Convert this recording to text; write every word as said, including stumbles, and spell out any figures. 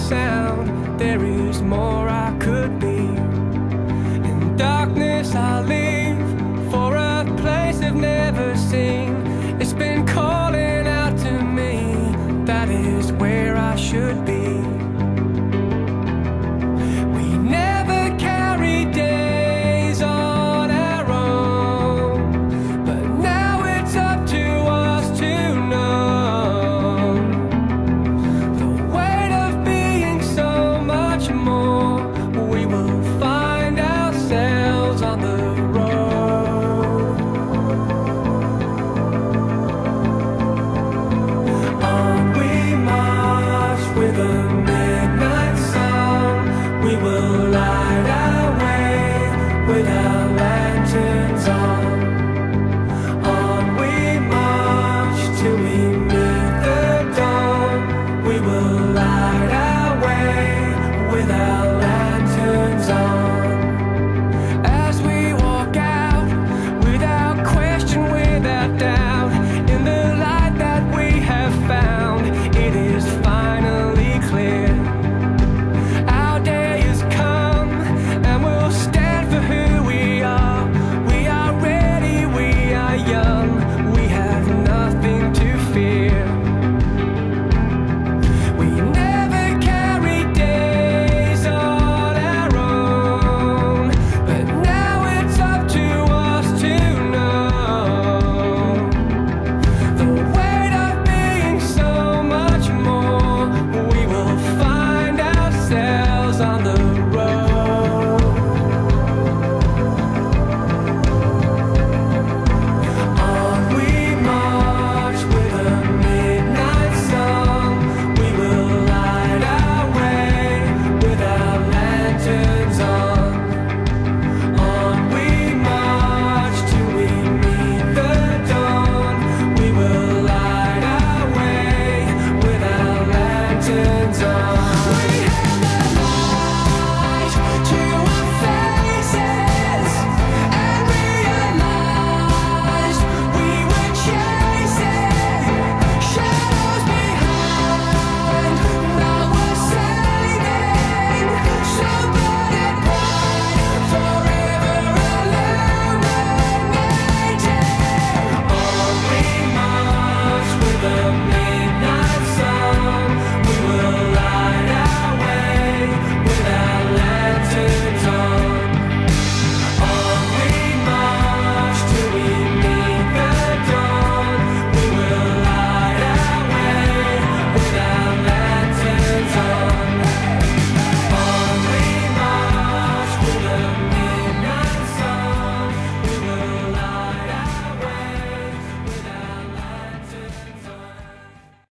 sound, there is more I could be. In darkness I leave for a place I've never seen. It's been calling out to me, that is where I should be. We never carried days on our own, but now it's up to us to know the weight of being so much more. We will find ourselves on the road. On we march with a midnight song. We will light our way with our lanterns on.